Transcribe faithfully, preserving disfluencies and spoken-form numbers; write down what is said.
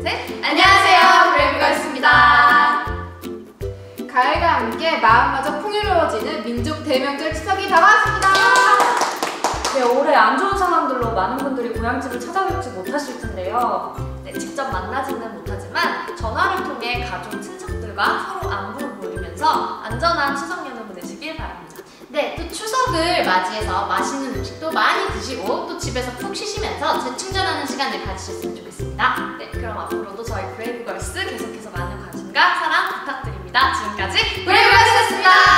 셋! 안녕하세요, 브레이브걸스입니다. 가을과 함께 마음마저 풍요로워지는 민족 대명절 추석이 다가왔습니다. 네, 올해 안 좋은 상황들로 많은 분들이 고향집을 찾아뵙지 못하실 텐데요. 네, 직접 만나지는 못하지만 전화를 통해 가족, 친척들과 서로 안부를 물으면서 안전한 추석 연휴 보내시길 바랍니다. 네, 또 추석을 맞이해서 맛있는 음식도 많이 드시고 또 집에서 푹 쉬시면서 재충전하는 시간을 가지셨으면 좋겠습니다. 네, 그럼 앞으로도 저희 브레이브걸스 계속해서 많은 관심과 사랑 부탁드립니다. 지금까지 브레이브걸스였습니다.